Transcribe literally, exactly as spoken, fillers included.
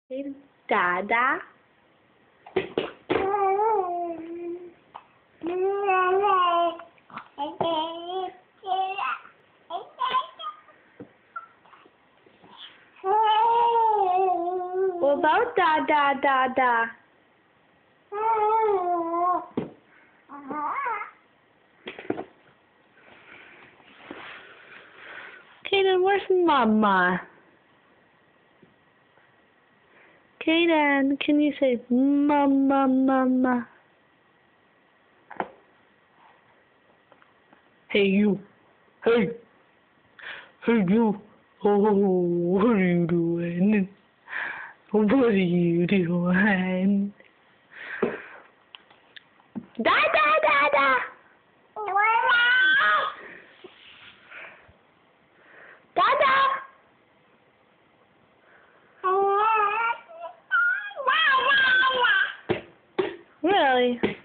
Dada. What about Dada, Dada? Kaden, where's Mama? Kaden, can you say Mama, Mama? Hey, you. Hey. Hey, you. Oh, what are you doing? What are you doing? Dada, Dada. Dada. Really?